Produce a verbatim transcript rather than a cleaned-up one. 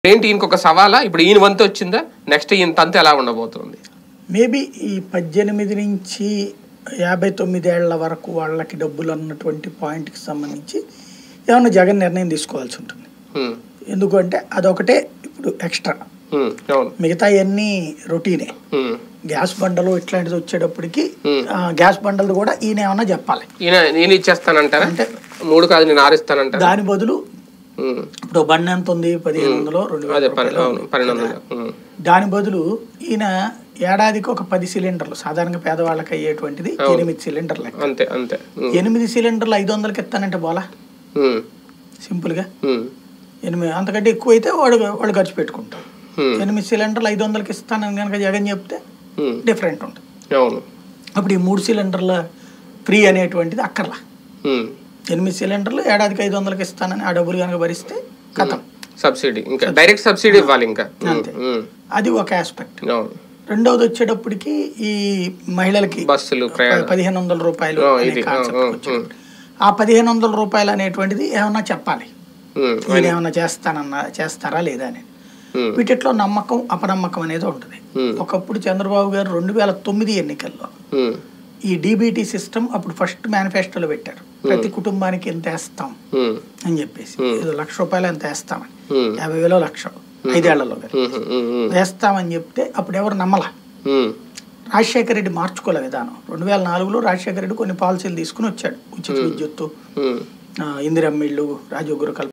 ఏంటి ఇంకొక సవాలా ఇప్పుడు ఈయన వంతు వచ్చిందా నెక్స్ట్ ఈయన తంతు ఎలా ఉండబోతుంది మేబీ ఈ పద్దెనిమిది నుంచి యాభై తొమ్మిది ఏళ్ల వరకు వాళ్ళకి డబ్బులు అన్నటువంటి పాయింట్కి సంబంధించి ఏమన్నా జగన్ నిర్ణయం తీసుకోవాల్సి ఉంటుంది. ఎందుకంటే అదొకటే ఇప్పుడు ఎక్స్ట్రా, మిగతా అన్ని రొటీనే. గ్యాస్ బండలు ఇట్లాంటిది వచ్చేటప్పటికి గ్యాస్ బండలు కూడా ఈయన ఏమన్నా చెప్పాలి. ఈయన నేను ఇచ్చేస్తానంటారా అంటే మూడు కాదు నేను ఆరిస్తానంటారా? దాని బదులు ఇప్పుడు బండి ఎంత ఉంది పదిహేను వందలు రెండు వేల దాని బదులు ఈయన ఏడాదికి ఒక పది సిలిండర్లు సాధారణంగా పేదవాళ్ళకి అయ్యేటువంటిది ఎనిమిది సిలిండర్లు అంతే అంతే ఎనిమిది సిలిండర్లు ఐదు వందలకి ఇస్తానంటే బోలా సింపుల్ గా ఎనిమిది అంతకంటే ఎక్కువ అయితే వాడు వాడు ఖర్చు పెట్టుకుంటారు. ఎనిమిది సిలిండర్లు ఐదు వందలకి ఇస్తానని కనుక జగన్ చెప్తే డిఫరెంట్ ఉంటుంది. అప్పుడు ఈ మూడు సిలిండర్ల ఫ్రీ అనేటువంటిది అక్కర్లా. ఎనిమిది సిలిండర్లు ఏడాదికి ఐదు వందలకి ఇస్తానని ఆ డబ్బులు కనుక భరిస్తే కథం సబ్సిడీ ఇంకా డైరెక్ట్ సబ్సిడీ ఇవ్వాలి ఇంకా అంతే. అది ఒక ఆస్పెక్ట్. రెండవది వచ్చేటప్పటికి ఈ మహిళలకి బస్సులు పదిహేను వందల రూపాయలు ఆ పదిహేను వందల రూపాయలు అనేటువంటిది ఏమన్నా చెప్పాలి, ఈయన ఏమన్నా చేస్తానన్నా చేస్తారా లేదా అని. వీటిలో నమ్మకం అపనమ్మకం అనేది ఉంటుంది. ఒకప్పుడు చంద్రబాబు గారు రెండు వేల తొమ్మిది ఎన్నికల్లో ఈ డీబీటీ సిస్టమ్ అప్పుడు ఫస్ట్ మేనిఫెస్టోలో పెట్టారు, ప్రతి కుటుంబానికి ఎంత వేస్తాం అని చెప్పేసి, ఏదో లక్ష రూపాయలు ఎంత వేస్తామని, యాభై వేలో లక్ష ఐదేళ్లలో వేస్తామని చెప్తే అప్పుడు ఎవరు నమ్మలా. రాజశేఖర రెడ్డి మార్చుకోలే విధానం. రెండు వేల నాలుగులో రాజశేఖర రెడ్డి కొన్ని పాలసీలు తీసుకుని వచ్చాడు, ఉచిత విద్యుత్తు, ఇందిరమ్మ ఇళ్ళు, రాజీవ్ గృహ